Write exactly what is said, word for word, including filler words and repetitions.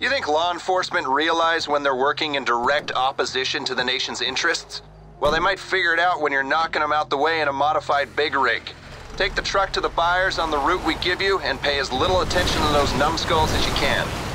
You think law enforcement realize when they're working in direct opposition to the nation's interests? Well, they might figure it out when you're knocking them out the way in a modified big rig. Take the truck to the buyers on the route we give you and pay as little attention to those numbskulls as you can.